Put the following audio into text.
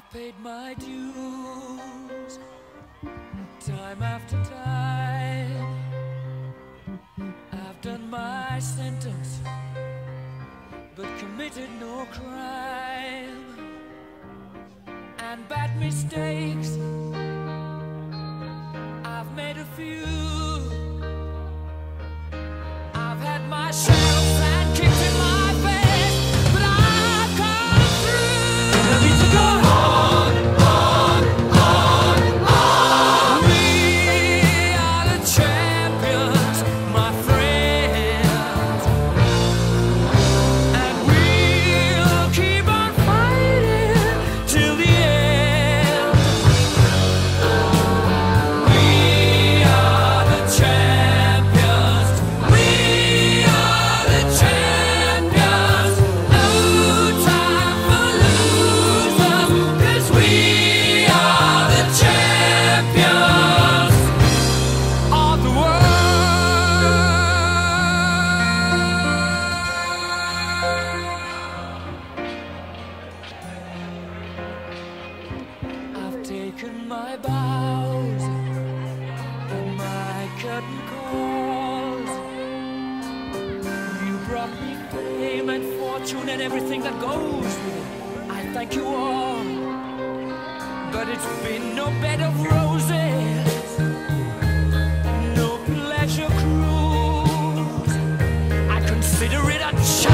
paid my dues time after time. I've done my sentence, but committed no crime. And bad mistakes, I've made a few. I've had my share of sand kicked in my face, but I've come through. I need to go on, on, on, on. We are the champions, my friends, and we'll keep on fighting till the end. We are the champions. We are the champions. No time for losers, 'cause we are the champions of the world. I've taken my bows and my curtain calls. You brought me fame and fortune and everything that goes with it. I thank you all, but it's been no bed of roses, no pleasure cruise. I consider it a challenge.